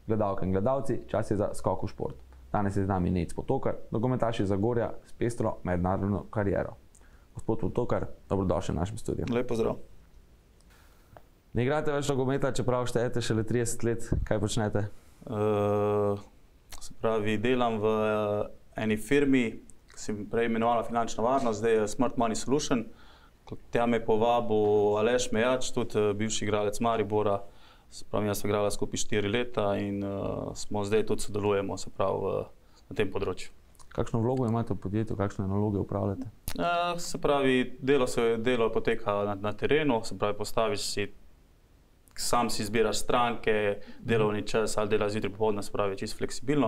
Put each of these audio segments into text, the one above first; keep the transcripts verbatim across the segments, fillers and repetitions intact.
Gledalke in gledalci, čas je za skok v šport. Danes je z nami Nejc Potokar, nogometaš iz Zagorja s pestro mednarodno kariero. Gospod Potokar, dobrodošli v našem studiu. Lep pozdrav. Ne igrate več nogometa, čeprav štejete šele trideset let. Kaj počnete? Uh, se pravi, delam v eni firmi, ki se je prej imenovala Finančna varnost, zdaj je Smart Money Solution. Tja me je povabil Aleš Mejač, tudi bivši igralec Maribora. Se pravi, jaz sem igrala skupaj štiri leta in uh, smo zdaj tudi sodelujemo, se pravi, uh, na tem področju. Kakšno vlogo imate v podjetju, kakšne naloge upravljate? Uh, se pravi, delo, se, delo poteka na, na terenu, se pravi, postaviš si, sam si izbiraš stranke, delovni čas ali dela zjutraj popoldne, se pravi, čisto fleksibilno.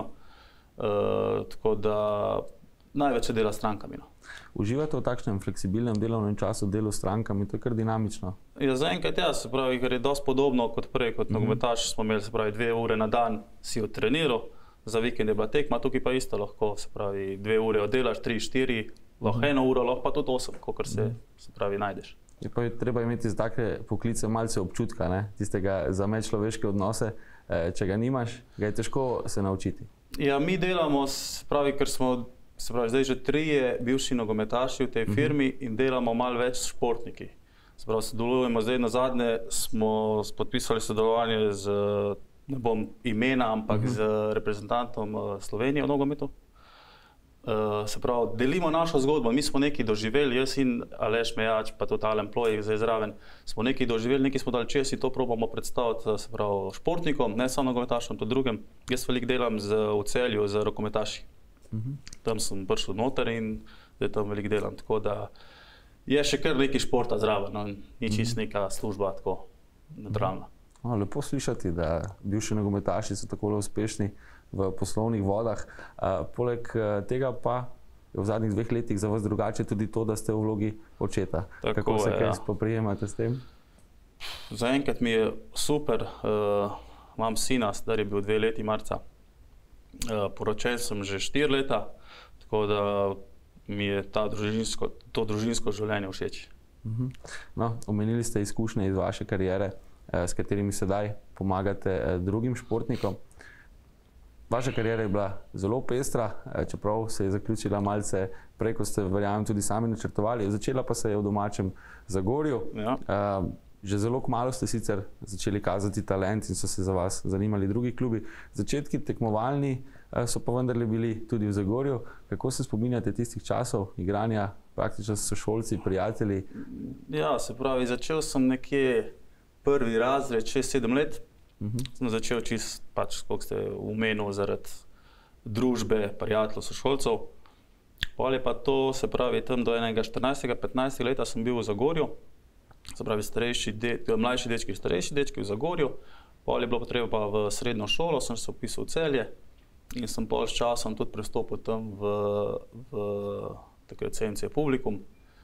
Uh, tako da največ se dela s strankami. No. Uživate v takšnem fleksibilnem delovnem času delu s strankami, to je kar dinamično? Ja, zaenkrat ja, se pravi, ker je dosti podobno kot prej, kot Mhm. nogometaš smo imeli, se pravi, dve ure na dan si odtreniral, za vikend je bila tekma, tukaj pa isto lahko, se pravi, dve ure oddelaš, tri, štiri, lahko eno uro, lahko pa tudi osem, kakor se, se pravi, najdeš. Je pa treba imeti za take poklice malce občutka, ne? Tistega za medčloveške odnose, eh, če ga nimaš, ga je težko se naučiti. Ja, mi delamo, se pravi, ker smo se pravi, zdaj že trije bivši nogometaši v tej firmi in delamo malo več s športniki. Se pravi, sodelujemo zdaj na zadnje, smo podpisali sodelovanje z, ne bom imena, ampak Mhm. z reprezentantom Slovenije v nogometu. Uh, se pravi, delimo našo zgodbo, mi smo nekaj doživeli, jaz in Aleš Mejač, pa tudi Alen Ploj, zdaj zraven, smo nekaj doživeli, nekaj smo dali čez in to probamo predstaviti, se pravi, športnikom, ne samo nogometašom, tudi drugim. Jaz veliko delam z, v Celju z rokometaši. Mhm. Tam sem prišel noter in zdaj tam veliko delam, tako da je še kar nekaj športa zraven, no, ni čisto neka služba tako neutralna. No, lepo slišati, da bivši nogometaši so tako uspešni v poslovnih vodah. Uh, poleg uh, tega pa je v zadnjih dveh letih za vas drugače tudi to, da ste v vlogi očeta. Tako Kako se je, kaj ja. spoprijemate s tem? Zaenkrat mi je super, uh, imam sina, star je bil dve leti marca. Uh, poročen sem že štiri leta, tako da mi je ta družinsko, to družinsko življenje všeč. Mhm. No, omenili ste izkušnje iz vaše kariere, eh, s katerimi sedaj pomagate eh, drugim športnikom. Vaša kariera je bila zelo pestra, eh, čeprav se je zaključila malce prej, ko ste, verjamem, tudi sami načrtovali. Začela pa se je v domačem Zagorju. Ja. Eh, Že zelo kmalu ste sicer začeli kazati talent in so se za vas zanimali drugi klubi. Začetki tekmovalni so pa vendarle bili tudi v Zagorju. Kako se spominjate tistih časov igranja praktično s sošolci, prijatelji? Ja, se pravi, začel sem nekje prvi razred, šest sedem let. Uh-huh. Sem začel čist, pač, koliko ste umenil, zaradi družbe, prijateljev, sošolcev. Pol je pa to, se pravi, tam do enega štirinajstega, petnajstega leta sem bil v Zagorju. Se pravi, starejši de, mlajši dečki, starejši dečki v Zagorju, pol je bilo potreba pa v srednjo šolo, sem se vpisal v Celje in sem pol s časom tudi prestopil tam v, v takrat C N C Publikum.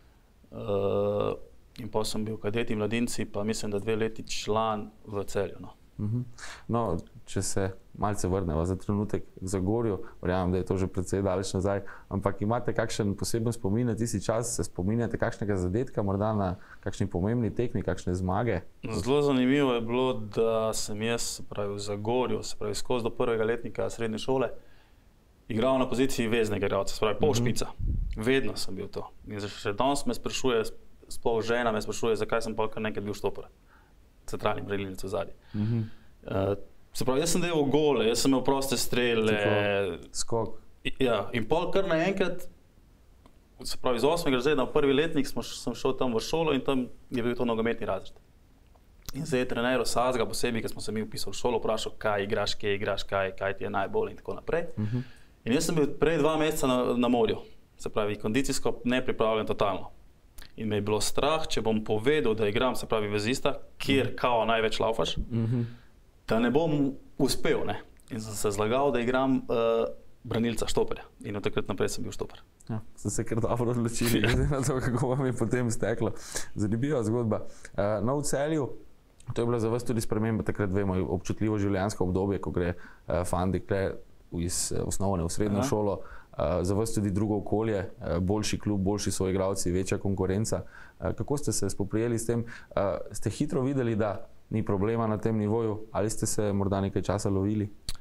Uh, in pol sem bil kadet in mladinci, pa mislim, da dve leti član v Celju. No. Uh-huh. No, če se malce vrneva za trenutek k Zagorju, verjamem, da je to že precej daleč nazaj, ampak imate kakšen poseben spomin na tisti čas, se spominjate kakšnega zadetka, morda na kakšni pomembni tekmi, kakšne zmage? Zelo zanimivo je bilo, da sem jaz, se pravi, v Zagorju, se pravi, skozi do prvega letnika srednje šole, igral na poziciji veznega igralca, se pravi, pol špica. Vedno sem bil to. In še danes me sprašuje, sploh žena me sprašuje, zakaj sem pa kar nekaj bil štoper. Centralni branilec v zadnji. Uh-huh. Uh, se pravi, jaz sem delal gole, jaz sem imel proste strele. Skok. Ja, in pol kar naenkrat, se pravi, z osmega razreda v prvi letnik smo, sem šel tam v šolo in tam je bil to nogometni razred. In zdaj je trener vsakega posebej, ki smo se mi vpisali v šolo, vprašal, kaj igraš, kje igraš, kaj, kaj ti je najbolj in tako naprej. Uh-huh. In jaz sem bil prej dva meseca na, na morju, se pravi, kondicijsko nepripravljen totalno. In me je bilo strah, če bom povedal, da igram, se pravi, vezista, kjer kao največ laufaš, Uh-huh. da ne bom uspel, ne. In sem se zlagal, da igram uh, branilca, štoperja. In od takrat naprej sem bil štoper. Ja, ste se kar dobro odločili, glede na to, kako vam je potem steklo. Zanimiva zgodba. Uh, no, v Celju, to je bila za vas tudi sprememba, takrat vemo, občutljivo življenjsko obdobje, ko gre uh, fan dekle iz uh, osnovne v srednjo Aha. šolo. Uh, za vas tudi drugo okolje, uh, boljši klub, boljši soigralci, večja konkurenca. Uh, kako ste se spoprijeli s tem? Uh, ste hitro videli, da ni problema na tem nivoju, ali ste se morda nekaj časa lovili?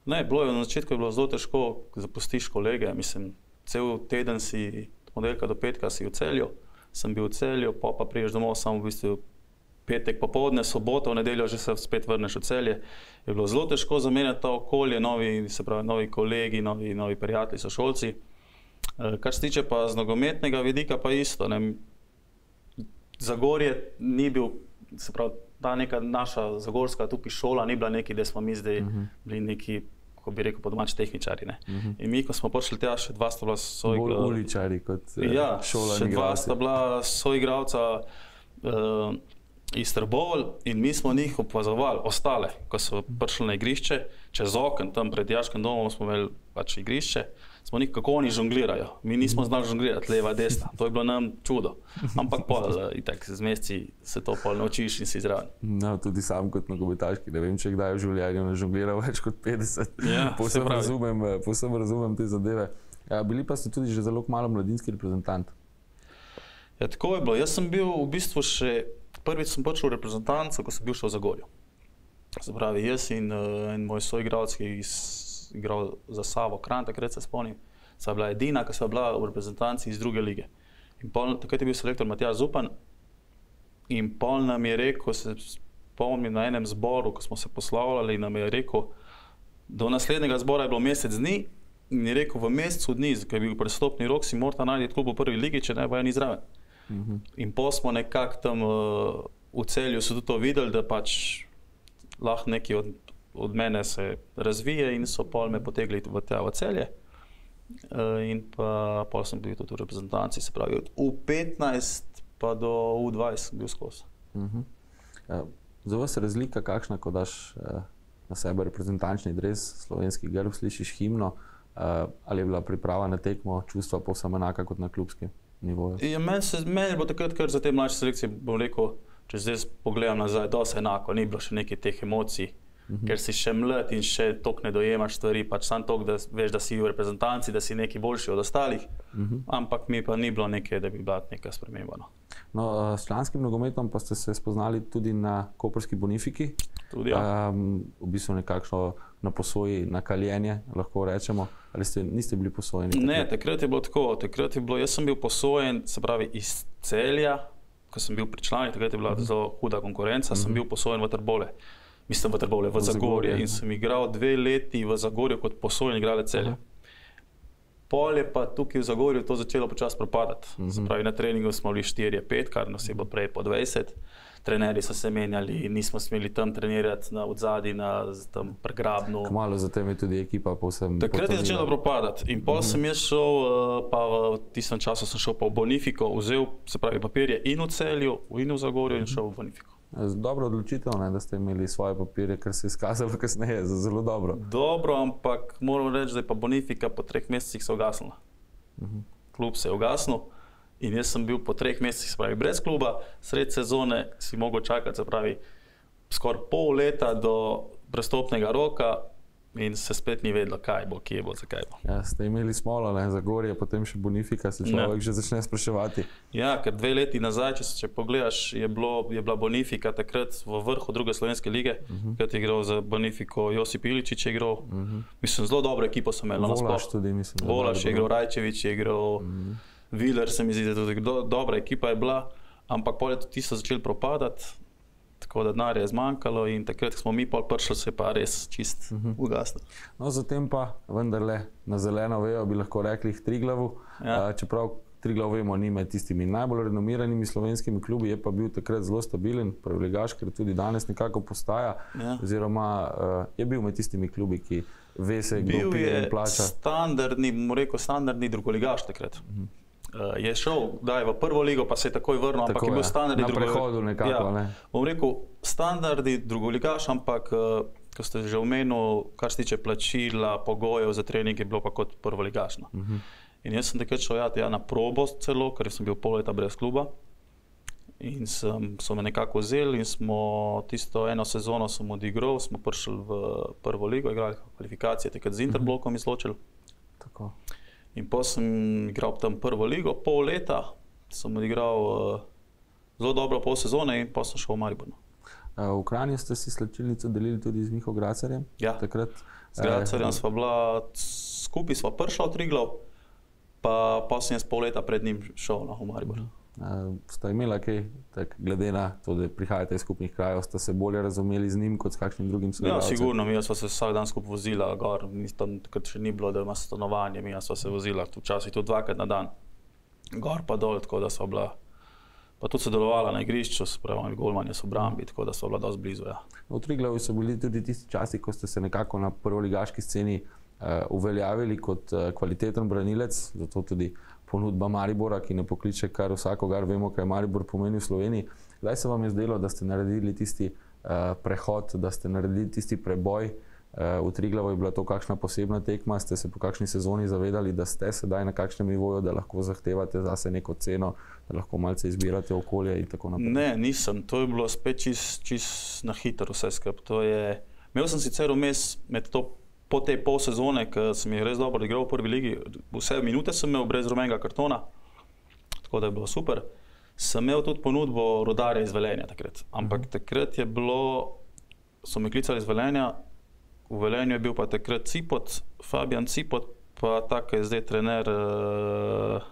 Ne, bilo je na začetku je bilo zelo težko, zapustiš kolege. Mislim, cel teden si od ponedeljka do petka si v Celju, sem bil v Celju, pa pa priješ domov samo v bistvu petek popoldne, soboto, v nedeljo že se spet vrneš v Celje. Je bilo zelo težko zamenjati to okolje, novi, se pravi, novi kolegi, novi, novi prijatelji, sošolci. Kar se tiče pa z nogometnega vidika pa isto. Ne. Zagorje ni bil, se pravi, ta neka naša zagorska tukaj šola ni bila neki, da smo mi zdaj uh -huh. bili neki, ko bi rekel, po domači tehničari. Ne. Uh -huh. In mi, ko smo prišli tja, še dva sta bila soigralca. Bolj uličari kot ja, šola. Še dva sta bila soigralca uh, iz Trbovelj in mi smo njih opazovali, ostale, ko so prišli na igrišče, čez okno, tam pred dijaškim domom smo imeli pač igrišče, smo njih, kako oni žonglirajo. Mi nismo znali žonglirati leva, desna, to je bilo nam čudo. Ampak pol, itak, z meseci se to pol naučiš in si zraven. No, tudi sam kot nogometaški, ne vem, če kdaj v življenju ne žongliral več kot petdeset. Ja, povsem razumem, povsem razumem te zadeve. Ja, bili pa ste tudi že zelo malo mladinski reprezentant. Ja, tako je bilo. Jaz sem bil v bistvu še, prvič sem prišel v reprezentanco, ko sem bil še v Zagorju. Se pravi, jaz in, uh, in moj soigralec, ki je igral za Savo Kranj, takrat se spomnim, sva bila edina, ki sva bila v reprezentanci iz druge lige. In pol, takrat je bil selektor Matjaž Zupan in pol nam je rekel, se spomnim na enem zboru, ko smo se poslavljali, nam je rekel, do naslednjega zbora je bilo mesec dni in je rekel, v mesecu dni, ko je bil prestopni rok, si morata najti klub v prvi ligi, če ne bojo ni zraven. Uh-huh. In pol smo nekako tam uh, v Celju so tudi to videli, da pač lahko neki od, od mene se razvije in so pol me potegli v, tja, v Celje. Uh, in pa pol sem bil tudi v reprezentanci, se pravi od U petnajst pa do U dvajset sem bil skozi. Uh-huh. uh, za vas razlika kakšna, ko daš uh, na sebe reprezentančni dres, slovenski grb, slišiš himno, uh, ali je bila priprava na tekmo, čustva povsem enaka kot na klubski nivoju? Ja, meni se, meni je bilo takrat, ker za te mlajše selekcije, bom rekel, če zdaj pogledam nazaj, dosti enako, ni bilo še nekaj teh emocij, uh-huh. ker si še mlad in še toliko ne dojemaš stvari, pač sam toliko, da veš, da si v reprezentanci, da si neki boljši od ostalih, uh-huh. ampak mi pa ni bilo nekaj, da bi bila neka sprememba. No. No, s članskim nogometom pa ste se spoznali tudi na koprski Bonifiki. Tudi, ja. Um, v bistvu nekakšno na posoji, na kaljenje, lahko rečemo. Ali ste, niste bili posojeni? Ne, takrat je bilo tako. Takrat je bilo, jaz sem bil posojen, se pravi iz Celja, ko sem bil pri članih, takrat je bila uh-huh. zelo huda konkurenca, uh-huh. sem bil posojen v Trbole. Mislim v Trbole, v, v Zagorje. Zagorje in sem igral dve leti v Zagorju kot posojen igralec Celja. Uh-huh. Pol je pa tukaj v Zagorju to začelo počasi propadati. Uh-huh. Se pravi, na treningu smo bili štirje pet, kar nas je bilo prej po dvajset. Trenerji so se menjali, nismo smeli tam trenirati na odzadi, na tam pregrabnu. Kmalu zatem je tudi ekipa povsem takrat je začelo propadati. In pol uh-huh. sem jaz šel, pa v tistem času sem šel pa v Bonifiko, vzel, se pravi, papirje in v Celju, in v Zagorju in šel v Bonifiko. Dobro odločitev, ne, da ste imeli svoje papirje, ker se je izkazalo kasneje za zelo dobro. Dobro, ampak moram reči, da je pa Bonifika po treh mesecih se ugasnila. Uh-huh. Klub se je ugasnil. In jaz sem bil po treh mesecih, se pravi, brez kluba, sred sezone si mogel čakati, se pravi, skoraj pol leta do prestopnega roka in se spet ni vedelo, kaj bo, kje bo, zakaj bo. Ja, ste imeli smolo, ne, Zagorje, potem še Bonifika, se človek ne. že začne spraševati. Ja, ker dve leti nazaj, če, če pogledaš, je, bilo, je bila Bonifika takrat v vrhu druge slovenske lige, uh-huh. kad je igral za Bonifiko Josip Iličić, je igral, uh-huh. mislim, zelo dobro ekipo sem imel. Volaš tudi, mislim. Volaš je igral, Rajčević je igral, uh-huh. Viler se mi zdi, da tudi do, dobra ekipa je bila, ampak pol je tudi so začeli propadati, tako da denarja je zmanjkalo in takrat smo mi pol prišli, se pa res čist uh-huh. ugasnil. No, zatem pa vendarle na zeleno vejo bi lahko rekli Triglavu, ja. uh, čeprav Triglav vemo ni med tistimi najbolj renomiranimi slovenskimi klubi, je pa bil takrat zelo stabilen, prvoligaš, ker tudi danes nekako postaja, ja. oziroma uh, je bil med tistimi klubi, ki ve se, kdo pije in plača. Bil je standardni, bom rekel, standardni drugoligaš takrat. Uh-huh. Uh, je šel daj, v prvo ligo, pa se je takoj vrnil, ampak tako je bil standardni drugoligaš. Na prehodu nekako, ja, ne? Bom rekel, standardni drugoligaš, ampak, uh, ko ste že omenil, kar se tiče plačila, pogojev za trening, je bilo pa kot prvoligaš. No. Uh-huh. In jaz sem takrat šel ja, na probo celo, ker sem bil pol leta brez kluba. In sem, so me nekako vzeli in smo tisto eno sezono sem odigral, smo prišli v prvo ligo, igrali kvalifikacije, takrat z Interblokom izločili. Tako. In potem sem igral tam prvo ligo, pol leta sem odigral uh, zelo dobro pol sezone in potem sem šel v Maribor. Uh, v Kranju ste si slačilnico delili tudi z Miho Gracarjem? Ja, takrat, z Gracarjem uh, sva bila, skupaj sva prišla v Triglav, pa, pa sem jaz pol leta pred njim šel na Maribor. Uh, sta imela kaj, tak, glede na to, da prihajate iz skupnih krajev, sta se bolje razumeli z njim kot s kakšnim drugim sodelavcem? Ja, sigurno, mi sva se vsak dan skupaj vozila gor, tam takrat še ni bilo, da ima stanovanje, mi sva se vozila včasih tudi dvakrat na dan, gor pa dol, tako da sva bila, pa tudi sodelovala na igrišču, spravi golmanje so obrambi, tako da sva bila dosti blizu. Ja. V Triglavu so bili tudi tisti časi, ko ste se nekako na prvoligaški sceni uh, uveljavili kot uh, kvaliteten branilec, zato tudi ponudba Maribora, ki ne pokliče kar vsakogar, vemo, kaj Maribor pomeni v Sloveniji. Kdaj se vam je zdelo, da ste naredili tisti uh, prehod, da ste naredili tisti preboj? Uh, v Triglavu je bila to kakšna posebna tekma, ste se po kakšni sezoni zavedali, da ste sedaj na kakšnem nivoju, da lahko zahtevate zase neko ceno, da lahko malce izbirate okolje in tako naprej? Ne, nisem. To je bilo spet čist, čist na hitro vse skupaj. To je... Imel sem sicer vmes med to po tej pol sezone, ki sem jih res dobro igral v prvi ligi, vse minute sem imel brez rumenega kartona, tako da je bilo super. Sem imel tudi ponudbo Rudarja iz Velenja takrat, ampak takrat je bilo, so me klicali iz Velenja, v Velenju je bil pa takrat Cipot, Fabijan Cipot, pa tak je zdaj trener, uh,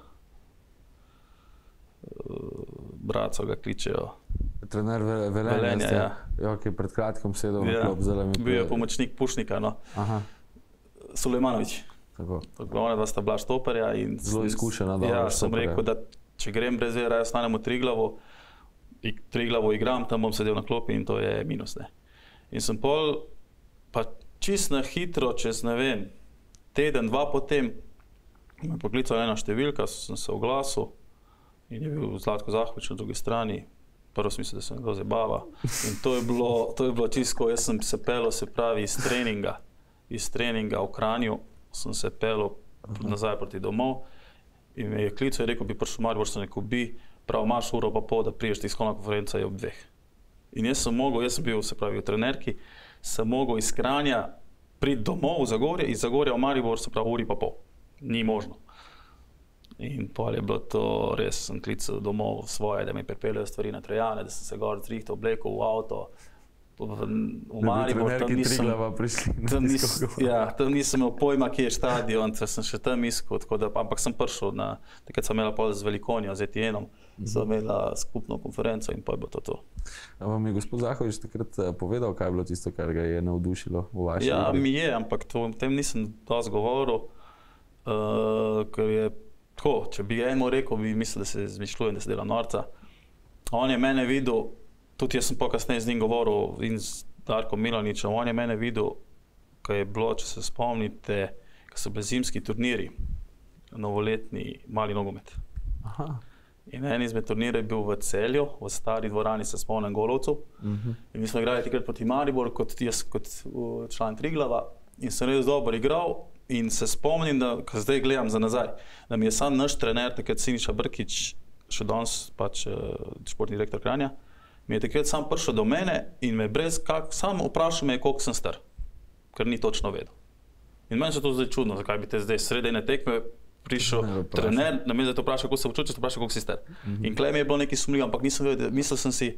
uh, bratco ga kličejo. Trener Velenja, Velenja ste, ja. Jo, ki je pred kratkim sedel ja. na klop. Bil je pomočnik Pušnika, no. Aha. Sulejmanović. Tako. Tako, ona dva sta bila štoperja. In zelo izkušena. Ja, sem rekel, da če grem brez vera, jaz stanem v Triglavu, Triglavu igram, tam bom sedel na klopi in to je minus. Ne. In sem pol, pa čist na hitro, čez ne vem, teden, dva potem, me poklicala ena številka, sem se oglasil in je bil Zlatko Zahovič na drugi strani. Prvo sem mislil, da se nekdo zabava. In to je bilo, to je bilo čisto, jaz sem se pelil, se pravi, iz treninga, iz treninga v Kranju, sem se pelil nazaj proti domov in me je klical in rekel, bi prišel Maribor, sem rekel, bi, prav imaš uro pa pol, da priješ, tiskovna konferenca je ob dveh. In jaz sem mogel, jaz sem bil, se pravi, v trenerki, sem mogel iz Kranja priti domov v Zagorje, iz Zagorja v Maribor, se pravi, uri pa pol. Ni možno. In pol je bilo to, res sem klical domov svoje, da mi pripeljajo stvari na Trojane, da sem se gor zrihtal, oblekel v avto, v, v Maribor, tam nisem, tam, nis, ja, tam nisem imel pojma, kje je štadion, sem še tam iskal, tako da, ampak sem prišel na, takrat sem imela pol z Velikonijo, z Etienom, mm-hmm. sem imela skupno konferenco in pa je bilo to to. A vam je gospod Zahovič takrat povedal, kaj je bilo tisto, kar ga je navdušilo v vaši Ja, igri? mi je, ampak to, tem nisem dosti govoril, uh, ker je tako, če bi enemu rekel, bi mislil, da se zmišljujem, da se dela norca. On je mene videl, tudi jaz sem pokasneje z njim govoril in z Darkom Milaničem, on je mene videl, ko je bilo, če se spomnite, ko so bili zimski turniri, novoletni mali nogomet. Aha. In en izmed turnirjev je bil v Celju, v stari dvorani, se spomnim, Golovcu. Uh-huh. In mi smo igrali takrat proti Maribor, kot jaz kot član Triglava. In sem res dobro igral. In se spomnim, da, ko zdaj gledam za nazaj, da mi je sam naš trener, takrat Siniša Brkić, še danes pač športni direktor Kranja, mi je takrat sam prišel do mene in me brez kak, sam vprašal me, koliko sem star, ker ni točno vedel. In meni se to zdaj čudno, zakaj bi te zdaj sredi ene tekme prišel ne, trener, na me zdaj to vprašal, kako se počutiš, to vprašal, koliko si star. Mm-hmm. In klej mi je bilo nekaj sumljivo, ampak nisem vedel, mislil sem si,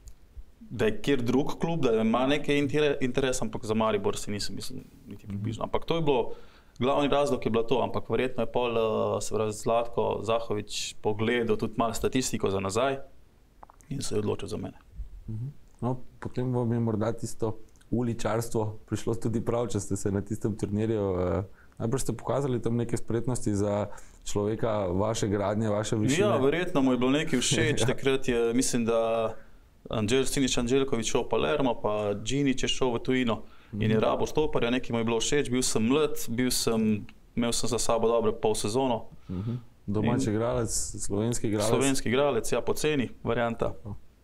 da je kjer drug klub, da ima nekaj interes, ampak za Maribor si nisem mislil niti približno. Ampak to je bilo, glavni razlog je bilo to, ampak verjetno je pol, se pravi, Zlatko Zahovič pogledal tudi malo statistiko za nazaj in se je odločil za mene. No, potem vam je morda tisto uličarstvo prišlo tudi prav, če ste se na tistem turnirju. Najprej ste pokazali tam neke spretnosti za človeka, vaše gradnje, vaše višine. Ja, verjetno mu je bilo nekaj všeč. Takrat je, mislim, da Anđel, Siniš Anđelković šel v Palermo, pa Džinić je šel v tujino. In je rabo štoparja, nekaj mu je bilo všeč, bil sem mlad, bil sem, imel sem za sabo dobre pol sezono. Uh-huh. Domači igralec, slovenski igralec. Slovenski igralec, ja, poceni varianta.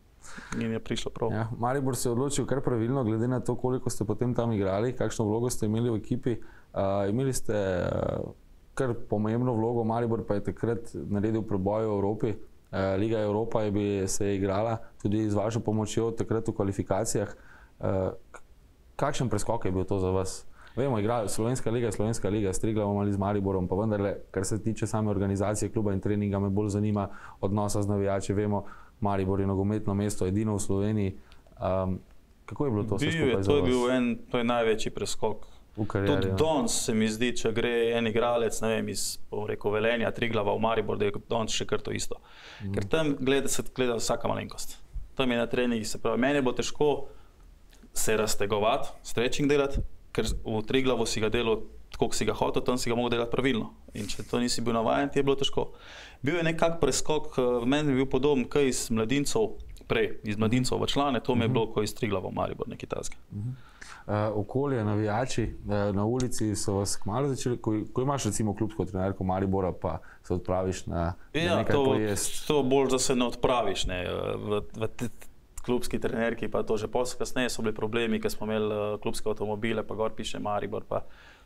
In je prišlo prav. Ja, Maribor se je odločil kar pravilno, glede na to, koliko ste potem tam igrali, kakšno vlogo ste imeli v ekipi. Uh, imeli ste uh, kar pomembno vlogo, Maribor pa je takrat naredil preboj v Evropi. Uh, Liga Evropa je bi se je igrala tudi z vašo pomočjo takrat v kvalifikacijah. Uh, Kakšen preskok je bil to za vas? Vemo, igrali Slovenska liga, Slovenska liga, s Triglavom ali z Mariborom, pa vendarle, kar se tiče same organizacije kluba in treninga, me bolj zanima odnosa z navijači. Vemo, Maribor je nogometno mesto, edino v Sloveniji. Um, Kako je bilo to vse Bil skupaj je, za to je vas? bil en, to je največji preskok. V karieri, Tudi ja. danes se mi zdi, če gre en igralec, ne vem, iz, bom rekel, Velenja, Triglava v Maribor, da je danes še kar to isto. Mm. Ker tam gleda, se gleda vsaka malenkost. Tam je na treningih, se pravi, meni je bilo težko se raztegovati, stretching delati, ker v Triglavu si ga delal tako, kot si ga hotel, tam si ga mogel delati pravilno. In če to nisi bil navajen, ti je bilo težko. Bil je nekak preskok, meni je bil podoben kaj iz mladincev, prej, iz mladincov v člane, to mi je bilo kot iz Triglava v Maribor, nekaj takega. Uh, okolje, navijači uh, na ulici so vas kmalu začeli, ko, ko imaš recimo klubsko trenerko Maribora, pa se odpraviš na, ja, na nekaj to, pojest. to bolj, da se ne odpraviš. Ne. V, v t, klubski trenerki pa to že posle kasneje so bili problemi, ker smo imeli uh, klubske avtomobile, pa gor piše Maribor. Pa...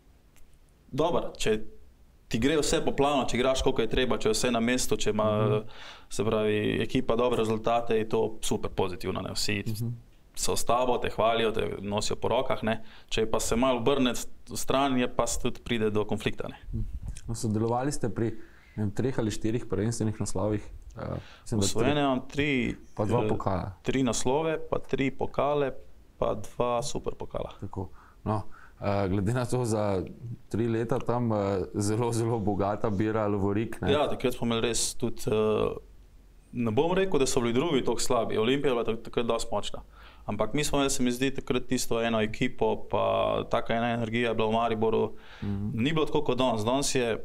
Dobro, če ti gre vse po planu, če igraš koliko je treba, če je vse na mestu, če ima uh -huh. se pravi, ekipa dobre rezultate, je to super pozitivno. Ne. Vsi uh -huh. so s tabo, te hvalijo, te nosijo po rokah, ne. Če pa se malo obrne v stran, je pa tudi pride do konflikta. Ne. No, sodelovali ste pri vem, treh ali štirih prvenstvenih naslovih. Uh, Osvojene imam tri, pa dva pokala. Tri naslove, pa tri pokale, pa dva super pokala. Tako. No, uh, glede na to za tri leta tam uh, zelo, zelo bogata bira lovorik. Ne? Ja, takrat smo imeli res tudi, uh, ne bom rekel, da so bili drugi toliko slabi. Olimpija je bila takrat dosti močna. Ampak mi smo imeli, se mi zdi, takrat tisto eno ekipo, pa taka ena energija je bila v Mariboru. Mm-hmm. Ni bilo tako kot danes. Danes je,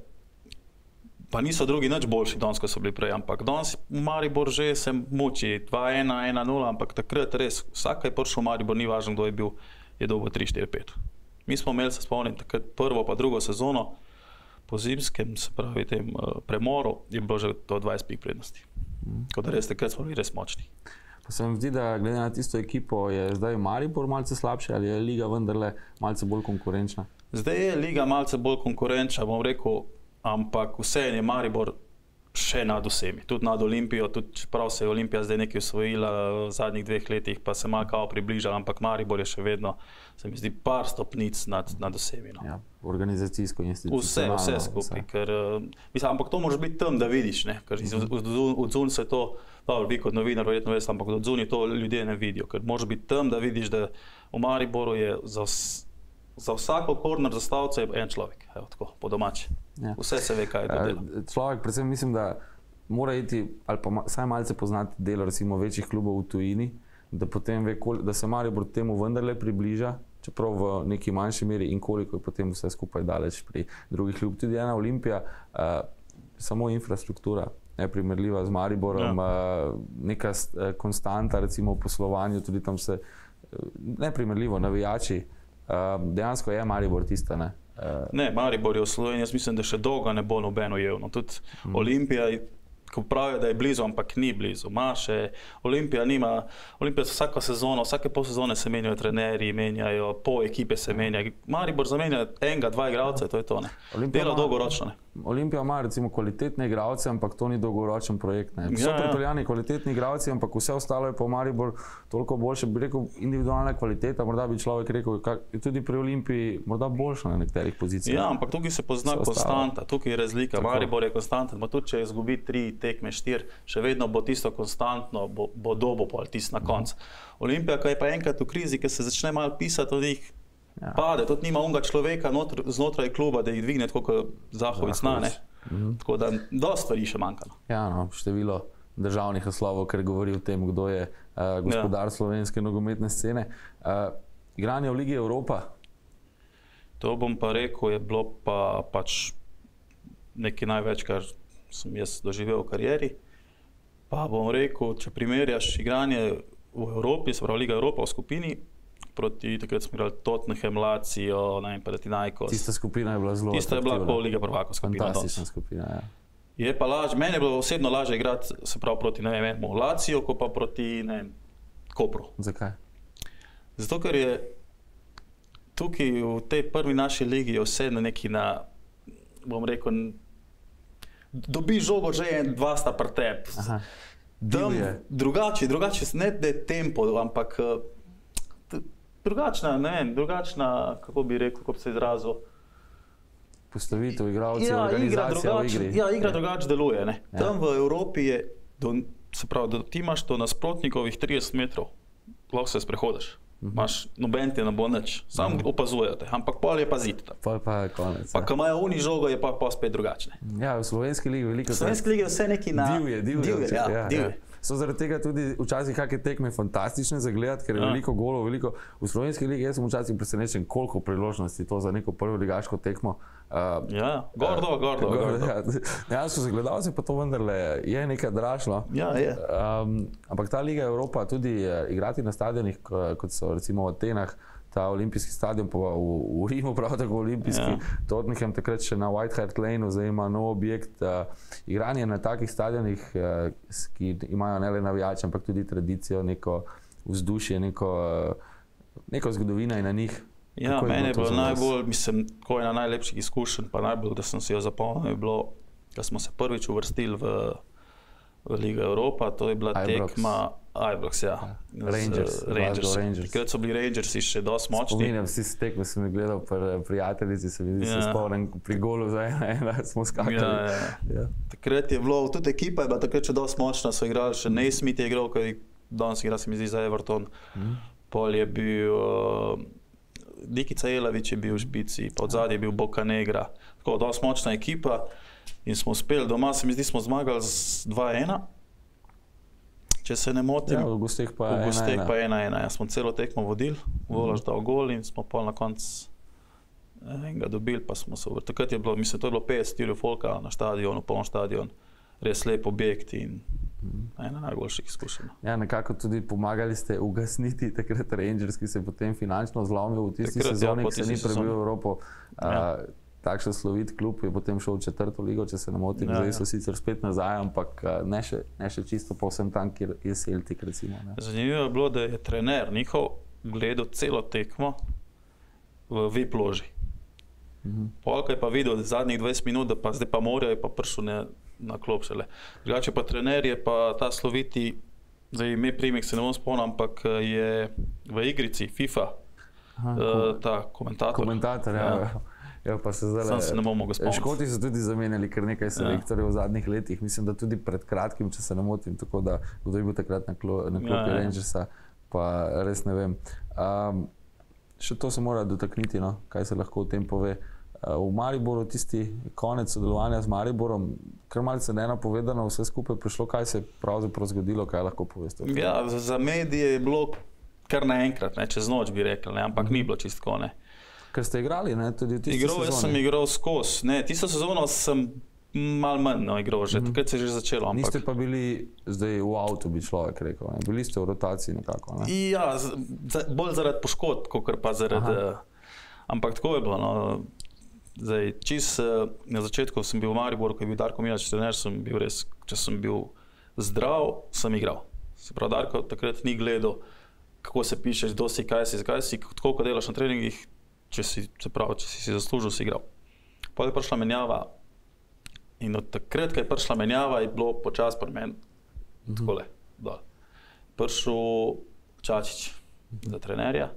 pa niso drugi nič boljši danes, kot so bili prej, ampak danes Maribor že se muči, dva ena, ena nula, ampak takrat res, vsak je prišel v Maribor, ni važno, kdo je bil, je dobil tri štiri pet. Mi smo imeli, se spomnim, takrat prvo pa drugo sezono, po zimskem, se pravi, tem uh, premoru, je bilo že do dvajset pik prednosti. Mm. Tako da res, takrat smo bili res močni. Pa se vam zdi, da glede na tisto ekipo je zdaj Maribor malce slabši ali je liga vendarle malce bolj konkurenčna? Zdaj je liga malce bolj konkurenčna, bom rekel, ampak vseeno je Maribor še nad vsemi. Tudi nad Olimpijo, tudi čeprav se je Olimpija zdaj nekaj osvojila v zadnjih dveh letih, pa se malo kao približala, ampak Maribor je še vedno, se mi zdi, par stopnic nad, nad vsemi. No. Ja, organizacijsko, institucionalno. Vse, vse skupaj. Ker, mislim, ampak to moraš biti tam, da vidiš, ne? Ker od zunaj se to, dobro, vi kot novinar verjetno veste, ampak od zunaj to ljudje ne vidijo. Ker moraš biti tam, da vidiš, da v Mariboru je za vse, za vsako korner zastavca je en človek, evo tako, po domači. Ja. Vse se ve, kaj je to delo. Človek, predvsem mislim, da mora iti, ali pa saj malce poznati delo recimo večjih klubov v tujini, da potem ve, da se Maribor temu vendarle približa, čeprav v neki manjši meri in koliko je potem vse skupaj daleč pri drugih klubih. Tudi ena Olimpija, uh, samo infrastruktura, neprimerljiva z Mariborom, ja. uh, neka uh, konstanta recimo v poslovanju, tudi tam se uh, neprimerljivo, navijači. Uh, dejansko je Maribor tista, ne? Uh, ne, Maribor je v Sloveniji, jaz mislim, da še dolgo ne bo nobeno jevno. Tudi mm. Olimpija, ko pravijo, da je blizu, ampak ni blizu. Ma še, Olimpija nima, Olimpija vsako sezono, vsake pol sezone se menjajo trenerji, menjajo, pol ekipe se menjajo. Maribor zamenja enega, dva igralce, to je to, ne. Dela dolgoročno, ne. Olimpija ima recimo kvalitetne igralce, ampak to ni dolgoročen projekt, ne. So ja, Pritoljani kvalitetni igralci, ampak vse ostalo je po Maribor toliko boljše, bi rekel, individualna kvaliteta, morda bi človek rekel, kak, tudi pri Olimpiji morda boljša na nekaterih pozicijah. Ja, ampak tukaj se pozna konstanta, tukaj je razlika. Tako. Maribor je konstanten, tudi če izgubi tri tekme, štiri, še vedno bo tisto konstantno, bo, bo dobo pol tisto na koncu. Olimpija, ko je pa enkrat v krizi, ki se začne malo pisati od njih, ja. Pade, tudi nima unga človeka notr, znotraj kluba, da jih dvigne tako kot Zahovic na, ne. Mhm. Tako da dosti stvari še manjka. Ja, no, število državnih naslovov, ker govori o tem, kdo je uh, gospodar ja. slovenske nogometne scene. Uh, igranje v Ligi Evropa? To bom pa rekel, je bilo pa pač nekaj največ, kar sem jaz doživel v karieri. Pa bom rekel, če primerjaš igranje v Evropi, se pravi Liga Evropa v skupini, proti takrat smo igrali Tottenham, Lazio, ne vem, Panathinaikos. Tista skupina je bila zelo Tista je bila pol Liga prvakov skupina. Fantastična skupina, ja. Je pa lažje, meni je bilo osebno lažje igrati, se pravi proti, ne vem, Lazio, ko pa proti, ne vem, Kopru. Zakaj? Zato, ker je tukaj v tej prvi naši ligi je vse na neki na, bom rekel, dobi žogo že en, dva sta pri tebi. Drugače, drugače, ne da je tempo, ampak drugačna, ne vem, drugačna, kako bi rekel, kako bi se izrazil. Postavitev igralcev, ja, organizacija igra v igri. Ja, igra drugače deluje, ne. Ja. Tam v Evropi je, do, se pravi, da ti imaš do nasprotnikovih trideset metrov, lahko se sprehodiš. Imaš noben ti ne bo nič, samo uh -huh. opazujejo te, ampak pol je pa zid. Pol pa je konec. Pa ko imajo oni žogo, je pa, pa spet drugačne. Ja, v slovenski ligi veliko. V slovenski ligi je vse neki na... Divje, divje. divje, ja, ja, divje. Ja. So zaradi tega tudi včasih kakšne tekme fantastične za gledati, ker je ja. veliko golov, veliko. V slovenski ligi jaz sem včasih presenečen, koliko priložnosti to za neko prvo ligaško tekmo. Uh, ja, gordo, uh, gordo. gordo. Ja, ja, so se gledalci pa to vendarle je nekaj dražlo. Ja, je. Um, ampak ta Liga Evropa tudi uh, igrati na stadionih, kot so recimo v Atenah, ta olimpijski stadion, pa v, v Rimu prav tako olimpijski, ja. Tottenham takrat še na White Hart Laneu, zdaj ima nov objekt. Uh, igranje na takih stadionih, uh, ki imajo ne le navijače, ampak tudi tradicijo, neko vzdušje, neko, uh, neko zgodovino in na njih. Ja, meni je bilo najbolj, mislim, ko je na najlepših izkušenj, pa najbolj, da sem si jo zapomnil, je bilo, da smo se prvič uvrstili v, v Ligo Evropa, to je bila Ibrox. tekma Ibrox, ja. Rangers, Rangers. Rangers. Takrat so bili Rangersi še dosti močni. Spominjam si se tekme, sem jih gledal pri prijateljici, se vidi, ja. se spomnim pri golu za ena, ena smo skakali. Ja, ja. Ja. Takrat je bilo, tudi ekipa je bila takrat še dosti močna, so igrali, še Naismith je igral, ki danes igra, se mi zdi, za Everton. Mm. Pol je bil... Uh, Dikica Jelavić je bil v špici, pa od zadnje je bil Boca Negra. Tako, dosti močna ekipa in smo uspeli doma, se mi zdi, smo zmagali z dva ena. Če se ne motim. Ja, v gosteh pa ena ena. V gosteh pa ena ena. Ja, smo celo tekmo vodili, Volaš dal gol in smo pol na koncu enega dobili, pa smo se... Takrat je bilo, mislim, to je bilo petdeset štiri folka na stadionu, poln stadion, res lep objekt in ena najboljših izkušenj. Ja, nekako tudi pomagali ste ugasniti takrat Rangers, ki se je potem finančno zlomil v tisti takrat, sezoni, ja, ki se ni prebil v Evropo. Ja. Uh, takšen slovit klub je potem šel v četrto ligo, če se ne motim, ja, zdaj so ja. sicer spet nazaj, ampak ne še, ne še čisto povsem tam, kjer je Celtic recimo. Ne. Zanimivo je bilo, da je trener njihov gledal celo tekmo v V I P loži. Mhm. Polka je pa videl zadnjih dvajset minut, da pa zdaj pa morajo, je pa prišel ne, na klop šele. Drugače pa trener je pa ta sloviti, zdaj ime primek se ne bom spomnil, ampak je v igrici FIFA, Aha, uh, ta komentator. Komentator, ja. ja. Ja, pa se zdaj, Sam se ne bom mogel spomniti. Škoti so tudi zamenjali kar nekaj selektorjev ja. v zadnjih letih, mislim, da tudi pred kratkim, če se ne motim, tako da kdo je bil takrat na, klo, na klopi ja, Rangersa, pa res ne vem. Um, še to se mora dotakniti, no? Kaj se lahko o tem pove. V Mariboru tisti konec sodelovanja z Mariborom, kar malce nenapovedano vse skupaj prišlo, kaj se je pravzaprav zgodilo, kaj lahko poveste? Ja, za medije je bilo kar naenkrat, ne, čez noč bi rekel, ne, ampak mm. ni bilo čistko, ne. Ker ste igrali, ne, tudi v tisti igral, sezoni? Jaz sem igral skozi, ne, tisto sezono sem malo manj no, igral že, mm. takrat se je že začelo, ampak... Niste pa bili zdaj v avtu, bi človek rekel, ne, bili ste v rotaciji nekako, ne? Ja, z, bolj zaradi poškodb, kakor pa zaradi... Aha. Ampak tako je bilo, no. Zdaj, čist na začetku sem bil v Mariboru, ko je bil Darko Milač trener, sem bil res, če sem bil zdrav, sem igral. Se pravi, Darko takrat ni gledal, kako se pišeš, kdo si, kaj si, zakaj si, tako ko delaš na treningih, če si, se pravi, če si si zaslužil, si igral. Potem je prišla menjava in od takrat, ko je prišla menjava, je bilo počas pri meni, mm-hmm. takole, dol. Prišel Čačić mm-hmm. za trenerja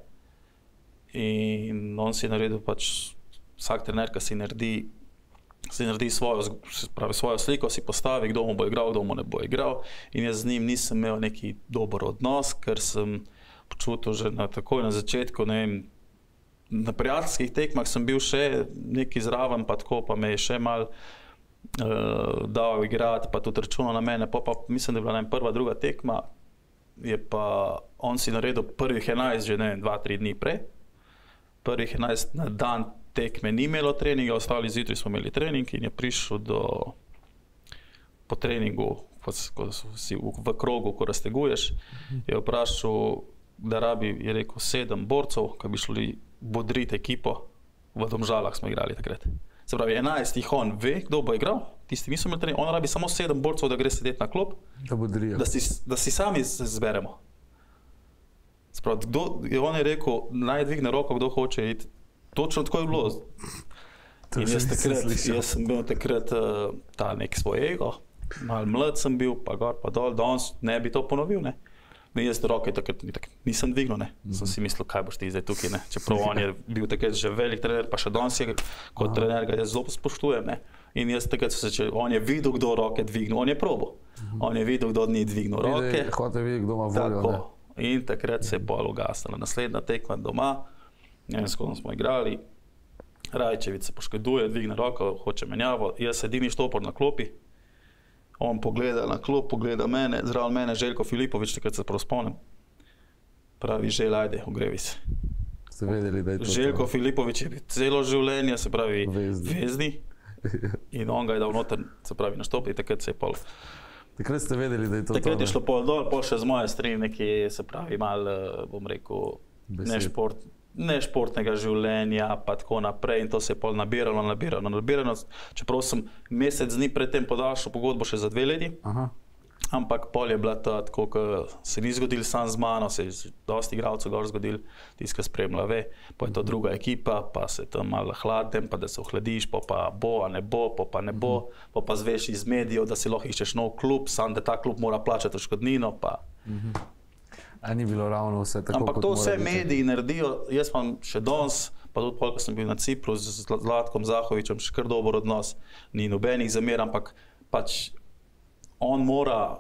in on si je naredil pač vsak trener, ki si naredi, si naredi svojo, pravi, svojo sliko, si postavi, kdo mu bo igral, kdo mu ne bo igral. In jaz z njim nisem imel neki dober odnos, ker sem počutil že na, takoj na začetku, ne vem, na prijateljskih tekmah sem bil še neki zraven, pa tako, pa me je še mal uh, dal igrati, pa tudi računal na mene. Pa, pa mislim, da je bila ne, prva, druga tekma, je pa on si naredil prvih enajst že ne, dva, tri dni prej. Prvih enajst na dan tekme ni imelo treninga, ostali zjutraj smo imeli trening in je prišel do, po treningu, ko, ko si v, v krogu, ko razteguješ, je vprašal, da rabi, je rekel, sedem borcev, ki bi šli bodriti ekipo, v Domžalah smo igrali takrat. Se pravi, enajst jih on ve, kdo bo igral, tisti niso imeli trening, on rabi samo sedem borcev, da gre sedeti na klop, da, da, si, da si sami zberemo. Se pravi, kdo, on je rekel, naj dvigne roko, kdo hoče iti. Točno tako je bilo. In jaz, takrat, jaz sem bil takrat uh, ta nek svoj ego, malo mlad sem bil, pa gor, pa dol, danes ne bi to ponovil, ne. Ne, jaz roke takrat nisem dvignil, ne. Mm-hmm. Sem si mislil, kaj boš ti zdaj tukaj, ne. Čeprav on je bil takrat že velik trener, pa še danes je kot Aha. trener, ga jaz zelo spoštujem, ne. In jaz takrat se začel, on je videl, kdo roke dvignil, on je probo. Mm-hmm. On je videl, kdo ni dvignil roke. Hote videti, kdo ima voljo, ne. In takrat se je pol ugasnila. Naslednja tekma doma, ne vem, s kom smo igrali, Rajčević se poškoduje, dvigne roko, hoče menjavo, jaz edini štopor na klopi, on pogleda na klop, pogleda mene, zraven mene Željko Filipović, takrat se prav spomnim, pravi, Želj, ajde, ogrevi se. Ste vedeli, da je to Željko Filipović je bil celo življenje, se pravi, Vezni. vezni, in on ga je dal noter, se pravi, na štop, in takrat se je pol. Takrat ste vedeli, da je to Takrat to, je šlo pol dol, pol še z moje strani neki, se pravi, mal, bom rekel, Besed. ne šport, nešportnega življenja, pa tako naprej, in to se je pol nabiralo, nabiralo, nabiralo. Čeprav sem mesec dni predtem podaljšal pogodbo še za dve leti, Aha. ampak pol je bila ta tako, ko se ni zgodil sam z mano, se je dosti igralcev gor zgodil, tisti, ki spremlja, ve, pa je to druga ekipa, pa se tam malo hladem, pa da se ohladiš, pa pa bo, a ne bo, pa pa ne bo, pa pa zveš iz medijev, da si lahko iščeš nov klub, sam da ta klub mora plačati odškodnino, pa... A ni bilo ravno vse tako, Ampak kot to mora vse biti? mediji naredijo, jaz imam še danes, pa tudi pol, ko sem bil na Cipru z Zlatkom Zahovićem, še kar dober odnos, ni nobenih zamer, ampak pač on mora,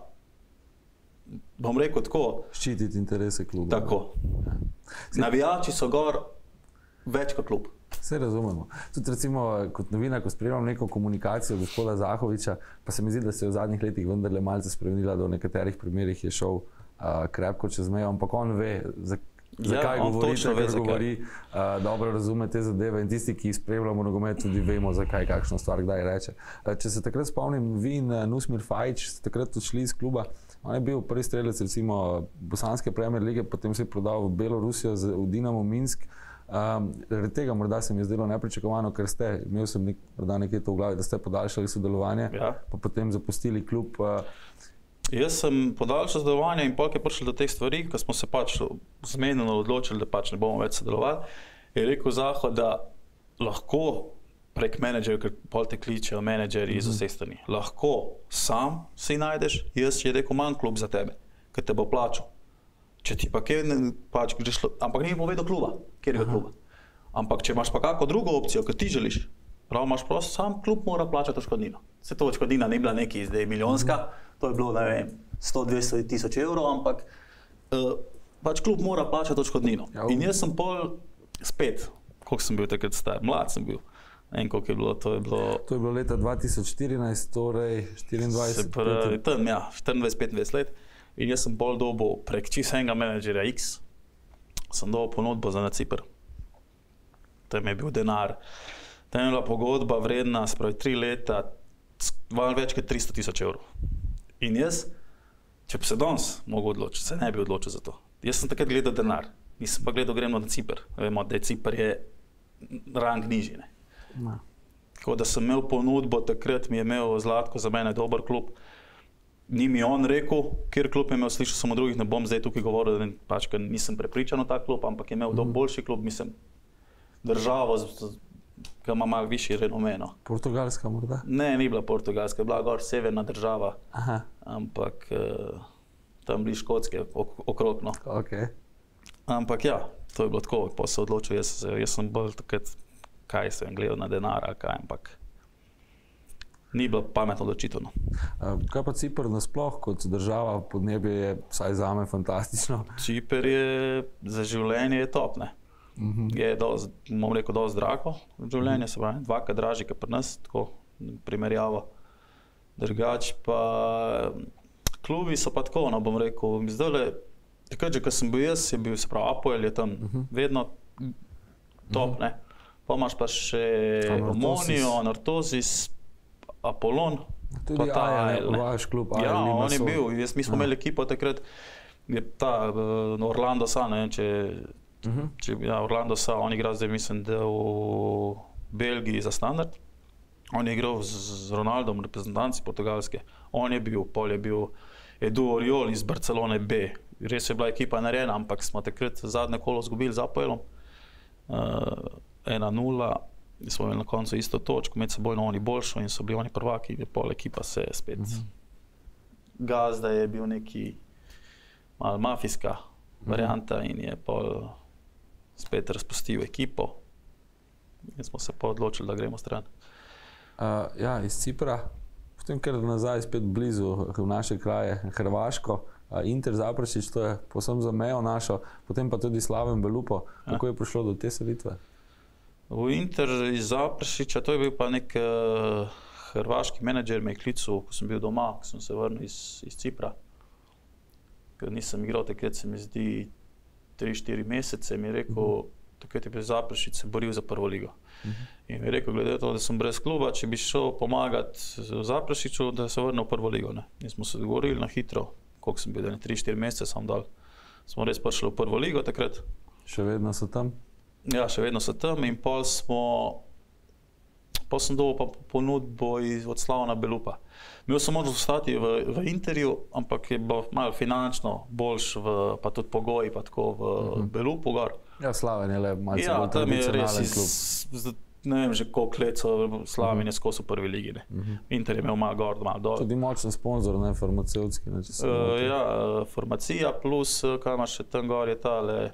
bom rekel tako, Ščititi interese kluba. tako. Navijači so gor več kot klub. Vse razumemo. Tudi recimo, kot novinar, ko spremljam neko komunikacijo gospoda Zahovića, pa se mi zdi, da se je v zadnjih letih vendarle malce spremenila, da v nekaterih primerih je šel uh, krepko čez mejo, ampak on ve, za, zakaj Ja, on govori, točno ve, kar zakaj. govori, uh, dobro razume te zadeve in tisti, ki spremljamo nogomet, tudi vemo, zakaj kakšno stvar kdaj reče. Uh, če se takrat spomnim, vi in uh, Nusmir Fajić ste takrat odšli iz kluba, on je bil prvi strelec recimo bosanske Premier lige, potem se je prodal v Belorusijo, z- v Dinamo Minsk. Um, zaradi tega morda se mi je zdelo nepričakovano, ker ste, imel sem nek, morda nekaj to v glavi, da ste podaljšali sodelovanje, Ja. pa potem zapustili klub. Uh, Jaz sem podaljšal sodelovanje in polk je prišel do teh stvari, ko smo se pač zmenjeno odločili, da pač ne bomo več sodelovali, je rekel Zaho, da lahko prek menedžerjev, ker pol te kličejo menedžerji iz vseh strani, lahko sam si najdeš, jaz je rekel, manj klub za tebe, ker te bo plačal. Če ti pa kaj, ne- pač greš, ampak ni mi povedal kluba, kjerega kluba. Ampak če imaš pa kako drugo opcijo, ki ti želiš, prav imaš prost, sam klub mora plačati odškodnino. Se to odškodnina ni bila neki zdaj milijonska, to je bilo, ne vem, sto dvesto tisoč evrov, ampak uh, pač klub mora plačati odškodnino. Ja, In jaz sem pol spet, koliko sem bil takrat star, mlad sem bil, ne vem koliko je bilo, to je bilo, to je bilo leta dva tisoč štirinajst, torej se štiriindvajset. pravi, tam, ja, štiriindvajset petindvajset let. In jaz sem bolj dobil prek čisto enega menedžerja X, sem dobil ponudbo za na Cipr. Tam je bil denar. Tam je bila pogodba vredna, spravi tri leta, c- malo več kot tristo tisoč evrov. In jaz, če bi se danes mogel odločiti, se ne bi odločil za to. Jaz sem takrat gledal denar, nisem pa gledal, gremo na Cipr. Vemo, da je Cipr je rang nižji. Ne? No. Tako da sem imel ponudbo, takrat mi je imel Zlatko za mene dober klub. Ni mi on rekel, kjer klub je imel, slišal sem od drugih, ne bom zdaj tukaj govoril, da ne- pač, ker nisem prepričan v ta klub, ampak je imel mm. boljši klub, mislim, državo, z- z- ki ima malo višji renome. No. Portugalska morda? Ne, ni bila Portugalska, je bila gor severna država, Aha, ampak uh, tam bliž Škotske, ok okrog. No. ok. Ampak ja, to je bilo tako, pa se odločil, jaz, jaz sem bolj takrat, kaj sem gledal na denar, ali kaj, ampak ni bilo pametno odločitev. No. Uh, kaj pa Cipr nasploh kot država, podnebje je vsaj zame fantastično. Ciper je za življenje je top, ne. Mhm. Je dost, bom rekel, dosti drago življenje, se pravi, dvakrat dražje kot pri nas, tako primerjavo. Drugač pa klubi so pa tako, no, bom rekel, zdajle, takrat že, ko sem bil jaz, je bil, se pravi, Apoel je tam vedno top, ne. Pa imaš pa še Anorthosis. Omonijo, Anorthosis, Apollon, Tudi pa ta Ajax, Ajax, ne. vaš klub, Ja, Ajax on je Limassol. bil, jaz, mi smo imeli ekipo takrat, je ta uh, Orlando Sa, ne vem, če, Mhm. če, ja, Orlando Sa, on igra zdaj, mislim, da v Belgiji za Standard. On je igral z, z Ronaldom, reprezentanci portugalske. On je bil, pol je bil Edu Oriol iz Barcelone B. Res je bila ekipa narejena, ampak smo takrat zadnje kolo izgubili z Apoelom. Uh, ena nula, smo imeli na koncu isto točko, med sebojno oni boljšo in so bili oni prvaki, in je pol ekipa se je spet. Mhm. Gazda je bil neki malo mafijska varianta in je pol spet razpustil ekipo. In smo se pa odločili, da gremo stran. Uh, ja, iz Cipra, potem kar nazaj spet blizu v naše kraje, Hrvaško. Inter Zaprešič, to je povsem za mejo našo, potem pa tudi Slaven Belupo. Kako je prišlo do te selitve? V Inter iz Zaprešiča, to je bil pa nek uh, hrvaški menedžer, me je klical, ko sem bil doma, ko sem se vrnil iz, iz Cipra. Ker nisem igral, takrat se mi zdi tri štiri mesece, mi je rekel, uh -huh. takrat je bil Zaprešič se boril za prvo ligo. Uh -huh. In mi je rekel, glede to, da sem brez kluba, če bi šel pomagati Zaprešiču, da se vrne v prvo ligo. Ne. In smo se dogovorili na hitro, koliko sem bil, da ne tri štiri mesece sem dal. Smo res prišli v prvo ligo takrat. Še vedno so tam? Ja, še vedno so tam in pol smo, pol sem dobil pa ponudbo iz, od Slavna Belupa. Imel sem možnost ostati v, v Interju, ampak je bilo malo finančno boljš, v, pa tudi pogoji, pa tako v uh-huh. Belupu gor. Ja, Slaven je le malce ja, bolj tradicionalen klub. Iz, ne vem že koliko let so Slaven je skozi v prvi ligi. Ne. Uh-huh. Inter je imel malo gor, malo dol. Tudi močen sponzor, ne, farmacevtski. Ne, če se uh, ja, uh, farmacija plus, kaj ima še tam gor je tale,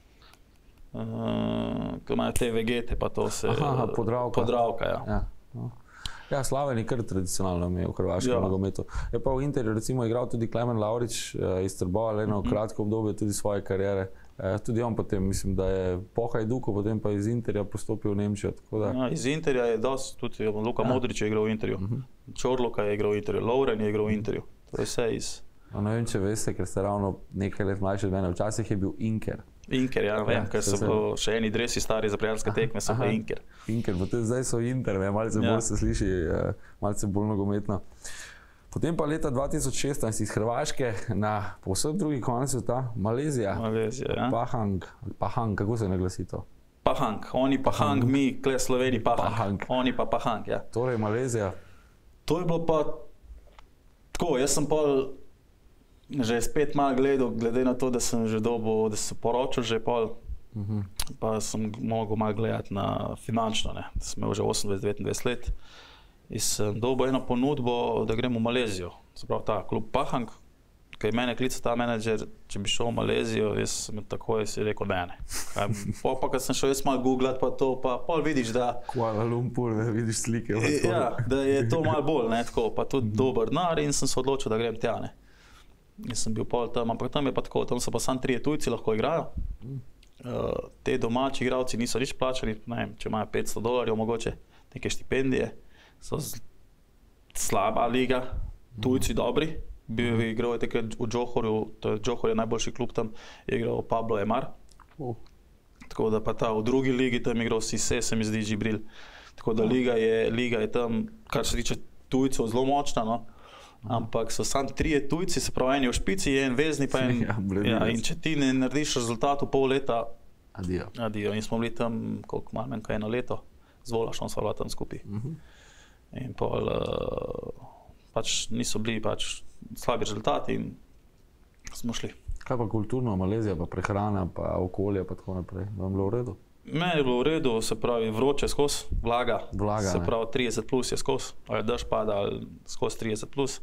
uh, ko imajo te vegete, pa to se... Aha, Podravka. Podravka, ja. Ja, no. Ja, Slaven je kar tradicionalno imel v hrvaškem ja. nogometu. Je pa v Interju recimo igral tudi Klemen Lavrič uh, iz Trbova, le eno uh-huh. kratko obdobje tudi svoje kariere. Uh, tudi on potem, mislim, da je po Hajduku, potem pa iz Interja postopil v Nemčijo. Tako da... ja, iz Interja je dosti, tudi Luka ja. Modrić je igral v Interju, uh-huh. Čorluka je igral v Interju, Lovren je igral v Interju. To je vse iz... No, ne vem, če veste, ker ste ravno nekaj let mlajši od mene. Včasih je bil Inker. Inker, ja, vem, ja, ker so se... še eni dresi stari za prijateljske tekme, so pa Inker. Inker, potem zdaj so Inter, ne, malce ja. bolj se sliši, malce bolj nogometno. Potem pa leta dva tisoč šestnajst iz Hrvaške na povsem drugi konec sveta, Malezija. Malezija, ja. Pahang, Pahang, kako se naglasi to? Pahang, oni Pahang, Pahang. Mi, kle Sloveni Pahang. Pahang. Oni pa Pahang, ja. Torej Malezija. To je bilo pa tako, jaz sem pol že spet malo gledal, glede na to, da sem že dobil, da sem se poročil že pol, uh-huh. pa sem mogel malo gledati na finančno, ne. Da sem imel že osemindvajset devetindvajset let. In sem dobil eno ponudbo, da grem v Malezijo. Se pravi ta klub Pahang, ki je mene klical ta menedžer, če bi šel v Malezijo, jaz sem takoj si rekel, ne, ne. Pa pa, kad sem šel jaz malo googlat, pa to, pa pol vidiš, da... Kuala Lumpur, ne vidiš slike. Ja, da je to malo bolj, ne, tako, pa tudi dober denar in sem se odločil, da grem tja, ne. In sem bil pol tam, ampak tam je pa tako, tam so pa samo trije tujci lahko igrajo. Uh, te domači igralci niso nič plačani, ne vem, če imajo petsto dolarjev mogoče, neke štipendije. So slaba liga, tujci dobri. Bil je igral takrat v Johorju, to je Johor je najboljši klub tam, je igral Pablo Emar. Uh. Tako da pa ta v drugi ligi tam je igral Sise, se mi zdi Džibril. Tako da liga je, liga je tam, kar se tiče tujcev, zelo močna, no. Ampak so samo trije tujci, se pravi, en je v špici, en vezni, pa en... ja, in če ti ne narediš rezultat v pol leta, adijo. Adijo. In smo bili tam, koliko malo manj, eno leto, z Volašom sva bila tam skupaj. Uh-huh. In pol, uh, pač niso bili pač slabi rezultati in smo šli. Kaj pa kulturno, Malezija, pa prehrana, pa okolje, pa tako naprej, vam bilo v redu? Meni je bilo v redu, se pravi vroče skozi, vlaga, vlaga se pravi trideset plus je skozi, ali dež pada, ali skozi trideset plus.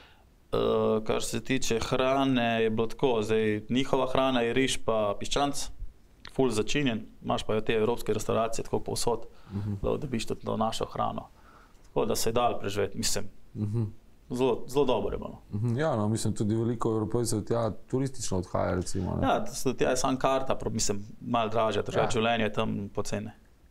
Uh, kar se tiče hrane, je bilo tako, zdaj njihova hrana je riž pa piščanc, ful začinjen, imaš pa jo te evropske restauracije tako povsod, uh-huh. da dobiš tudi našo hrano. Tako da se je dal preživeti, mislim. Uh-huh. Zelo, zelo dobro je bilo. Uh-huh. Ja, no, mislim, tudi veliko Evropejcev tja turistično odhaja, recimo. Ne? Ja, tja je sam karta, mislim, malo dražja, ja. Življenje je tam poceni.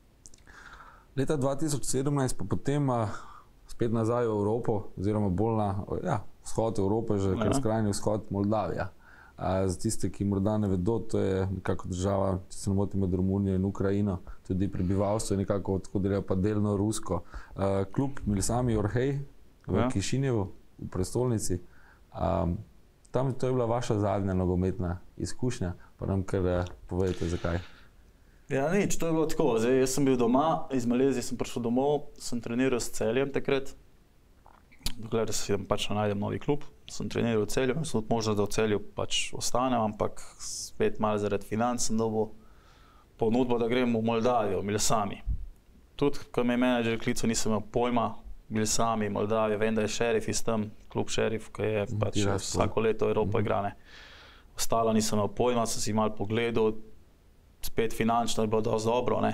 Leta dva tisoč sedemnajst pa potem uh, spet nazaj v Evropo, oziroma bolj na ja, vzhod Evrope, že kar skrajni vzhod Moldavija. Uh, za tiste, ki morda ne vedo, to je nekako država, če se ne motim, med Romunijo in Ukrajino, tudi prebivalstvo je nekako odkud pa delno rusko. Uh, klub Milsami Orhej v ja. Kišinjevu, v prestolnici. Um, tam to je bila vaša zadnja nogometna izkušnja, pa nam kar uh, povedete, zakaj. Ja, nič, to je bilo tako. Zdaj, jaz sem bil doma, iz Malezije sem prišel domov, sem treniral s Celjem takrat. Dokler si pač najdem novi klub, sem treniral v Celju, sem tudi možnost, da v Celju pač ostanem, ampak spet malo zaradi financ sem dobil ponudbo, da grem v Moldavijo, v Milsami. Tudi, ko me je menedžer klical, nisem imel pojma, Milsami, Moldavija, vem, da je Šerif iz tam, klub Šerif, ki je pač vsako leto Evropo igrane. Ostalo nisem imel pojma, sem si malo pogledal, spet finančno je bilo dosti dobro, ne.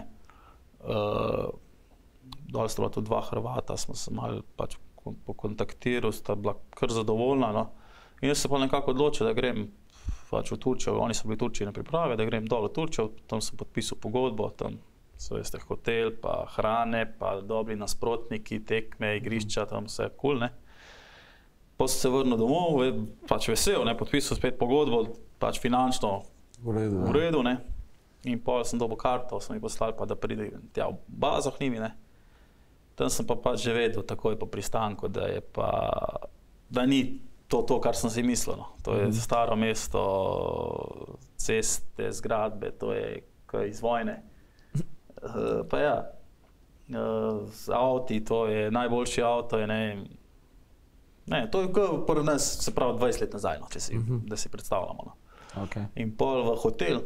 Uh, dol sta bila tudi dva Hrvata, smo se malo pač pokontaktirali, sta bila kar zadovoljna, no. In jaz se pa nekako odločil, da grem pač v Turčijo, oni so bili v Turčiji na priprave, da grem dol v Turčijo, tam sem podpisal pogodbo, tam so veste hotel, pa hrane, pa dobri nasprotniki, tekme, igrišča, tam vse kul, cool, ne. Pa sem se vrnil domov, pač vesel, ne, podpisal spet pogodbo, pač finančno v redu, v redu, ne. In pol sem dobil karto, sem mi poslal pa, da pride tja v bazo k njimi, ne. Tam sem pa pač že vedel, takoj po pristanku, da je pa, da ni to, to kar sem si mislil, no. To je mm. staro mesto, ceste, zgradbe, to je kaj iz vojne. Uh, pa ja, uh, z avti, to je najboljši avto, je ne, ne, to je kot pri nas, se pravi dvajset let nazaj, no, če si, mm-hmm. da si predstavljamo, no. Okay. In pol v hotel,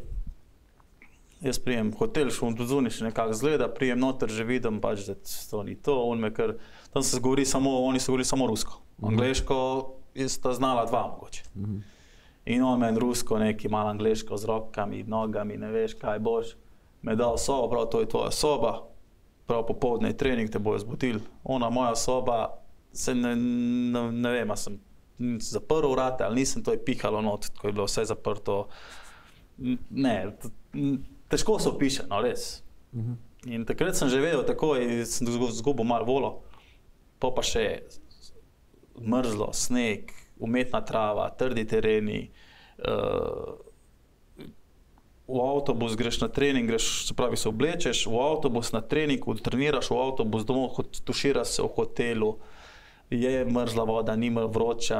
jaz prijem hotel, šum do zunaj še nekako zgleda, prijem noter, že vidim pač, da to ni to, on me kar, tam se govori samo, oni so govorili samo rusko, mm-hmm. angleško sta znala dva mogoče. Mm-hmm. In on meni rusko, neki malo angleško z rokami, nogami, ne veš kaj boš, me dal sobo, prav to je tvoja soba, prav popoldne je trening, te bojo zbudili, ona moja soba, se ne, ne, ne vem, a sem zaprl vrate, ali nisem, to je pihalo not, ko je bilo vse zaprto, ne, težko se opiše, no res. Uh-huh. In takrat sem že vedel tako in sem zgubil malo volo, pa pa še mrzlo, sneg, umetna trava, trdi tereni, uh, v avtobus greš na trening, greš, se pravi se oblečeš, v avtobus na trening, treniraš v avtobus, domov tuširaš se v hotelu, je mrzla voda, nima vroča,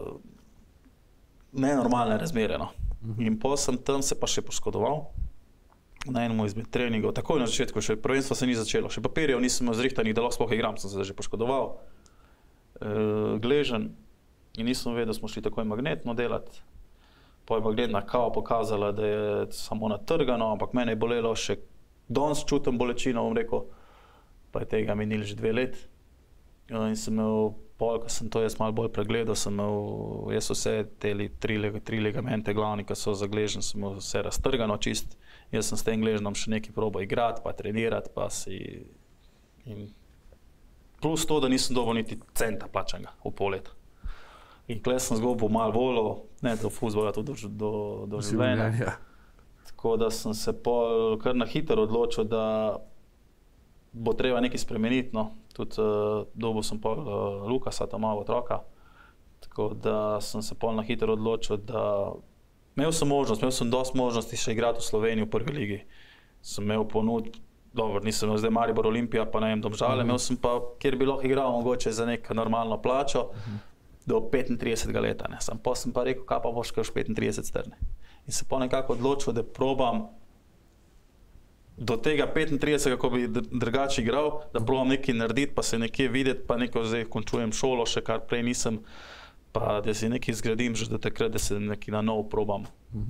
nenormalne razmere, no. Uh-huh. In potem sem tam se pa še poškodoval, na enem izmed treningov, takoj na začetku, še prvenstvo se ni začelo, še papirjev nisem imel zrihtanih, da lahko sploh igram, sem se že poškodoval, e, gležen in nisem vedel, da smo šli takoj magnetno delati. Pa je magnetna kava pokazala, da je samo natrgano, ampak mene je bolelo še, danes čutim bolečino, bom rekel, pa je tega minili že dve let. In sem imel, pol, ko sem to jaz malo bolj pregledal, sem imel, jaz vse te tri, tri ligamente glavni, ki so za gležen, sem imel vse raztrgano čist. Jaz sem s tem gležnom še nekaj probal igrati, pa trenirati, pa si... In plus to, da nisem dobil niti centa plačanega v pol leta. In kle sem zgubil malo volo, ne do fuzbola, tudi do, do, do življenja. Tako da sem se pol kar na hitro odločil, da bo treba nekaj spremeniti, no. Tudi uh, dobil sem pol uh, Lukasa, ta malo otroka. Tako da sem se pol na hitro odločil, da imel sem možnost, imel sem dosti možnosti še igrati v Sloveniji v prvi ligi. Sem imel ponud, dobro, nisem imel zdaj Maribor, Olimpija, pa ne vem, Domžale, uh-huh. imel sem pa, kjer bi lahko igral mogoče za neko normalno plačo, uh-huh. do petintridesetega leta, ne. Sam pa sem pa rekel, kaj pa boš, kaj už petintrideset strne. In se pa nekako odločil, da probam do tega petintridesetega, ko bi drugače igral, da probam nekaj narediti, pa se nekje videti, pa neko zdaj končujem šolo, še kar prej nisem, pa da si nekaj zgradim že do takrat, da se nekaj na novo probam.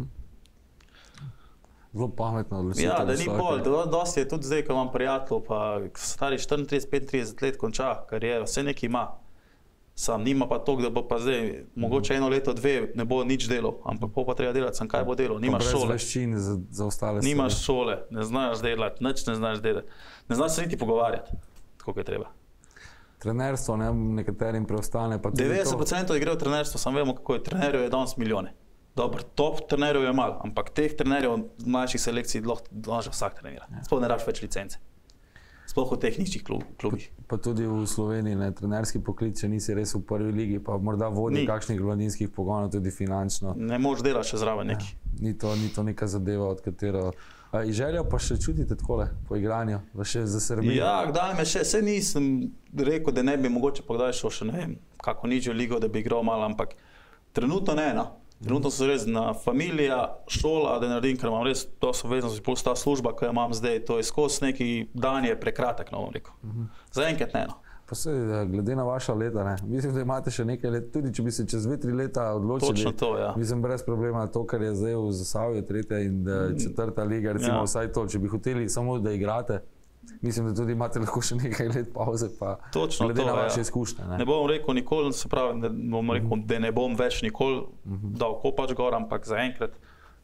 Zelo pametno odločitev. Ja, da ni bolj, do, dosti je tudi zdaj, ko imam prijatelj, pa stari štiriintrideset petintrideset let konča kariero, vse nekaj ima. Sam nima pa toliko, da bo pa zdaj, mogoče eno leto, dve ne bo nič delal, ampak pa treba delati, sam kaj bo delal, nimaš šole. Brez veščin za, za ostale stvari. Nimaš šole, ne znaš delati, nič ne znaš delati, ne znaš se niti pogovarjati, tako je treba. Trenerstvo, ne, nekaterim preostane pa tudi devetdeset procentov igre v trenerstvo, sam vemo, kako je, trenerjev je danes milijone. Dobro, top trenerjev je malo, ampak teh trenerjev mlajših selekcij lahko vsak trenira, sploh ne rabiš več licence. Sploh v teh nižjih klubih. Pa, pa tudi v Sloveniji, ne, trenerski poklic, če nisi res v prvi ligi, pa morda vodi kakšnih mladinskih pogonov, tudi finančno. Ne moš delati še zraven neki. Ja, ni, to, ni to neka zadeva, od katero... A, željo pa še čutite takole po igranju, pa še za Srbijo? Ja, kdaj me še, se nisem rekel, da ne bi mogoče pa kdaj šel še, ne vem, kako nižjo ligo, da bi igral malo, ampak trenutno ne, no. Trenutno so res na familija, šola, da naredim, ker imam res dosti obveznosti, plus ta služba, ki jo imam zdaj, to je skozi neki dan je prekratek, no bom rekel. Uh-huh. Zaenkrat ne, no. Pa se, glede na vaša leta, ne, mislim, da imate še nekaj let, tudi če bi se čez dve, tri leta odločili. Točno to, ja. Mislim, brez problema to, kar je zdaj v Zasavju, tretja in četrta liga, recimo ja. Vsaj to, če bi hoteli samo da igrate, mislim, da tudi imate lahko še nekaj let pauze, pa točno glede to, na vaše ja. izkušnje. Ne? Ne bom rekel nikoli, se pravi, ne bom rekel, da ne bom več nikoli uh-huh. dal kopač gor, ampak zaenkrat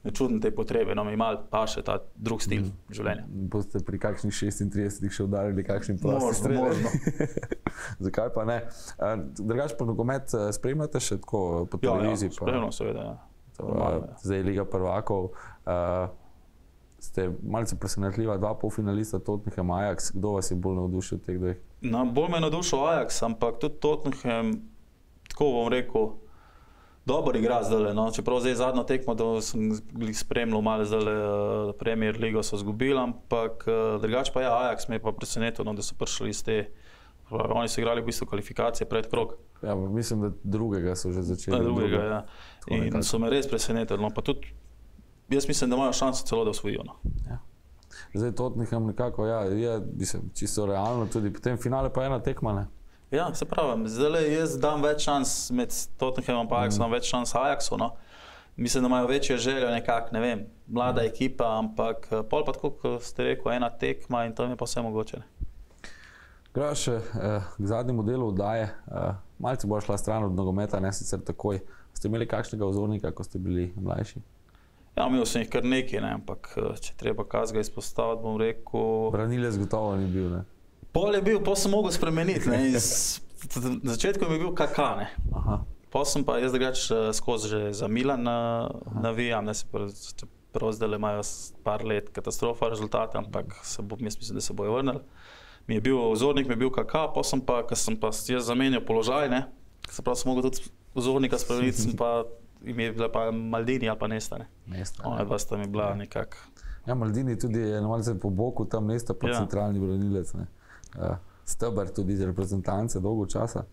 ne čudim te potrebe, no mi malo paše ta drug stil mm. življenja. Boste pri kakšnih šestintridesetih še udarili kakšnim prosti strel? Možno, Zakaj pa ne? Drugač pa nogomet spremljate še tako po televiziji? Ja, ja, spremljamo seveda, ja. To, zdaj Liga prvakov. Uh, ste malce presenetljiva, dva polfinalista Tottenham, Ajax. Kdo vas je bolj navdušil od teh dveh? No, bolj me je navdušil Ajax, ampak tudi Tottenham, tako bom rekel, dobro igra zdaj, no. Čeprav zdaj zadnjo tekmo, da sem spremljal malo zdaj uh, Premier Ligo so zgubili, ampak uh, drugač pa ja, Ajax me je pa presenetil, no, da so prišli iz te, pravi, oni so igrali v bistvu kvalifikacije pred krog. Ja, mislim, da drugega so že začeli. Da, drugega, druga. Ja. In nekako so me res presenetili, no, pa tudi jaz mislim, da imajo šanso celo, da osvojijo, no. Ja. Zdaj Tottenham nekako, ja, je mislim, čisto realno, tudi potem finale pa ena tekma, ne? Ja, se pravi, zdaj jaz dam več šans med Tottenhamom pa Ajaxom, mm. več šans Ajaxu, no. Mislim, da imajo večjo željo nekak, ne vem, mlada mm. ekipa, ampak pol pa tako, ko ste rekel, ena tekma in tam je pa vse mogoče. Gremo še eh, k zadnjemu delu oddaje. Eh, malce bo šla stran od nogometa, ne sicer takoj. Ste imeli kakšnega vzornika, ko ste bili mlajši? Ja, imel sem jih kar nekaj, ne, ampak če treba kazga izpostaviti, bom rekel... Branilec gotovo ni bil, ne? Pol je bil, pol sem mogel spremeniti, ne, iz, na začetku mi je bil Kaka, ne. Aha. Pol sem pa jaz drugač skozi že za Milan navijam, ne, se prav zdaj imajo par let katastrofa rezultate, ampak se bo, jaz mislim, da se bojo vrnili. Mi je bil vzornik, mi je bil Kaka, pol sem pa, ker sem pa jaz zamenjal položaj, ne, se prav sem mogel tudi vzornika spremeniti, sem pa, im je bila pa Maldini ali pa Nesta, ne. Nesta, ne. Ona dva sta mi bila nekak... Ja, Maldini tudi je malce po boku, tam Nesta pa ja. Centralni branilec, ne. Uh, steber tudi iz reprezentance dolgo časa.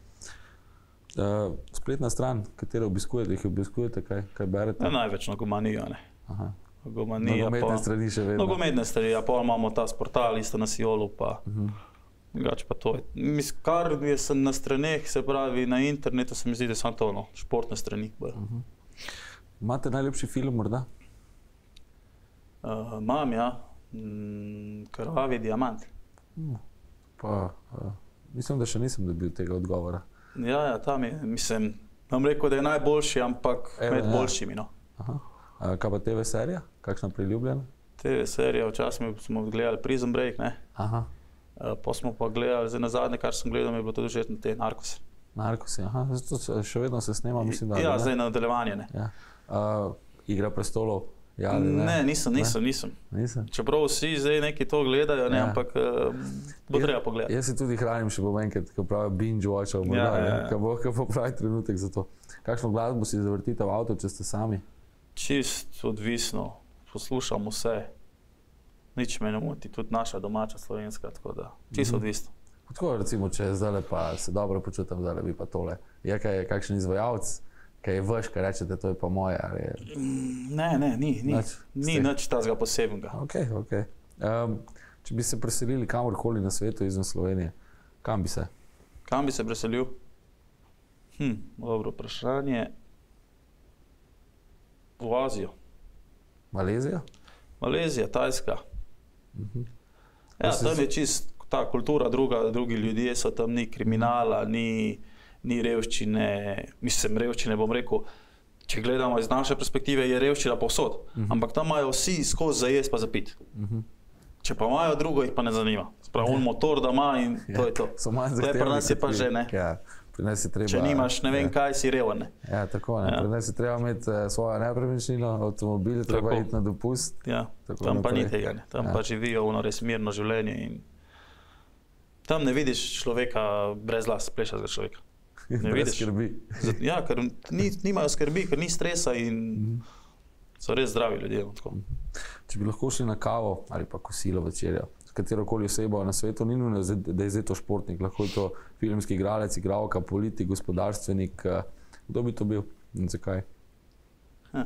Uh, spletna stran, katero obiskujete, jih obiskujete, kaj, kaj berete? Ja, največ Nogomanijo, ne. Aha. Nogometne pa, strani še vedno. Nogometne strani, ja, pa imamo ta sportal, isto na Siolu, pa drugače uh -huh. pa to je. Mislim, kar je sem na straneh, se pravi na internetu, se mi zdi, da sem to, no, športne strani. Uh -huh. Imate najlepši film morda? Uh, imam, ja. Mm, Krvavi diamant. Uh. Pa, uh, mislim, da še nisem dobil tega odgovora. Ja, ja, tam je, mislim, vam rekel, da je najboljši, ampak Evo, med ja. boljšimi, no. Aha. Uh, kaj pa T V serija? Kakšna priljubljena? T V serija, včasih smo gledali Prison Break, ne. Aha. Uh, pa smo pa gledali, zdaj na zadnje, kar sem gledal, mi je bilo tudi že te Narcos. Narcos, aha, zato še vedno se snema, mislim, da... Ja, zdaj na nadaljevanje, ne. Ja. Uh, Igra prestolov? Ja, ne, ne, nisem, nisem, nisem. Nisem. Čeprav vsi zdaj neki to gledajo, ne, ja. ampak uh, bo treba pogledati. Jaz si tudi hranim še po enkrat, ko pravi binge watchal, morda, ja, ja, ja. Ko bo, bo pravi trenutek za to. Kakšno glasbo si zavrtite v avto, če ste sami? Čist odvisno, poslušam vse. Nič me ne moti, tudi naša domača slovenska, tako da čist mm-hmm. odvisno. Tako recimo, če zdaj pa se dobro počutam, zdaj bi pa tole. Je kaj, kakšen izvajalec? Kaj je vaš, kaj rečete, to je pa moje? Ali je... Ne, ne, ni, ni, nač, ni nič tazga posebnega. Ok, ok. Um, če bi se preselili kamorkoli na svetu izven Slovenije, kam bi se? Kam bi se preselil? Hm, dobro vprašanje. V Azijo. Malezijo? Malezija, Tajska. Uh-huh. Ja, tam je čist ta kultura druga, drugi ljudje so tam, ni kriminala, ni... ni revščine, mislim revščine, bom rekel, če gledamo iz naše perspektive, je revščina povsod, uh-huh. ampak tam imajo vsi skozi za jesti pa za piti. Uh-huh. Če pa imajo drugo, jih pa ne zanima. Sprav, on motor da ima in ja. to je to. Zdaj pri nas je pa že, ne. Ja, pri nas je treba... Če nimaš, ne vem ja. kaj, si reven, ne. Ja, tako, ne. Ja. Pri nas je treba imeti uh, svojo nepremičnino, avtomobil, treba iti na dopust. Ja, tam pa ni tega, ne. Tam ja. pa živijo ono res mirno življenje in tam ne vidiš človeka brez las, plešatega človeka. Ne brez skrbi. Ja, ker ni, nimajo skrbi, ker ni stresa in mm-hmm. so res zdravi ljudje. Tako. Če bi lahko šli na kavo ali pa kosilo večerjo, s katerokoli osebo na svetu, ni nujno, da je zdaj to športnik, lahko je to filmski igralec, igralka, politik, gospodarstvenik, kdo bi to bil in zakaj? Ha.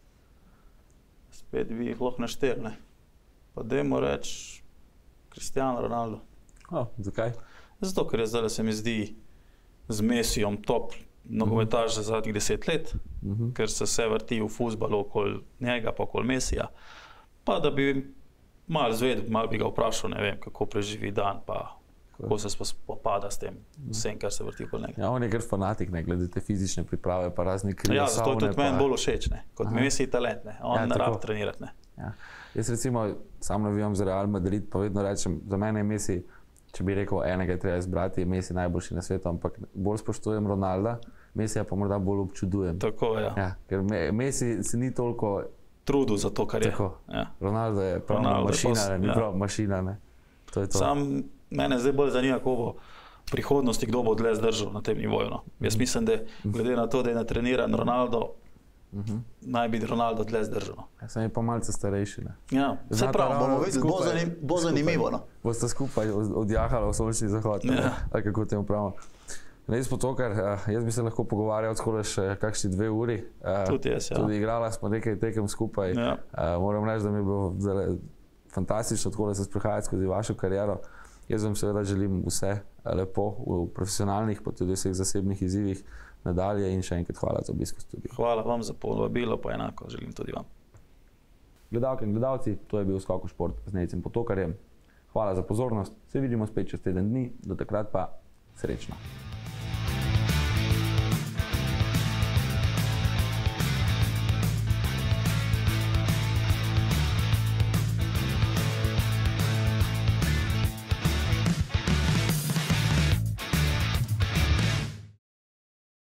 Spet bi jih lahko naštel, ne. Pa dajmo reči Cristiano Ronaldo. O, zakaj? Zato, ker je zdaj se mi zdi z Mesijom top nogometaš za zadnjih deset let, uh-huh. ker se vse vrti v fuzbalu okoli njega, pa okoli Mesija. Pa da bi malo zvedel, malo bi ga vprašal, ne vem, kako preživi dan, pa kako se spopada s tem, vsem, kar se vrti okoli njega. Ja, on je kar fanatik, ne, glede te fizične priprave, pa razne krive Ja, zato je savne, tudi meni pa- bolj všeč, ne. Kot Messi talent, ne. On Ja, ne tako. rab trenirati, ne. Ja. Jaz recimo sam navijam za Real Madrid, pa vedno rečem, za mene je Messi, če bi rekel enega je treba izbrati, je Messi najboljši na svetu, ampak bolj spoštujem Ronalda, Messija pa morda bolj občudujem. Tako je, ja. Ja, ker Me- Messi se ni toliko, Trudil za to, kar je. tako, Ja. Ronaldo je prav Ronaldo je mašina, pos- ne, ni ja. prav mašina, ne. To je to. Sam mene zdaj bolj zanima, kako bo v prihodnosti, kdo bo dlje zdržal na tem nivoju. No. Jaz mislim, da glede na to, da je natreniran Ronaldo, Mhm. naj bi Ronaldo dlje zdržal. No. Ja, sem je pa malce starejši, ne. Ja, Se Znata pravi, bomo ravno videli, bo, skupaj- zanim, bo zanimivo. No? Boste skupaj od- odjahali v sončni zahod, ne? Ja. Ali kako temu pravimo. Res potokar, uh, jaz bi se lahko pogovarjal skoraj še kakšni dve uri. Uh, Tudi jaz, ja. Tudi igrala smo nekaj tekem skupaj. Ja. Uh, moram reči, da mi je bilo zelo fantastično tako, da se sprehajati skozi vašo kariero. Jaz vam seveda želim vse eh, lepo v profesionalnih, pa tudi vseh zasebnih izzivih nadalje in še enkrat hvala za obisk v studiu. Hvala vam za povabilo, pa enako želim tudi vam. Gledalke in gledalci, to je bil Skok v šport z Nejcem Potokarjem. Hvala za pozornost, se vidimo spet čez teden dni, do takrat pa srečno.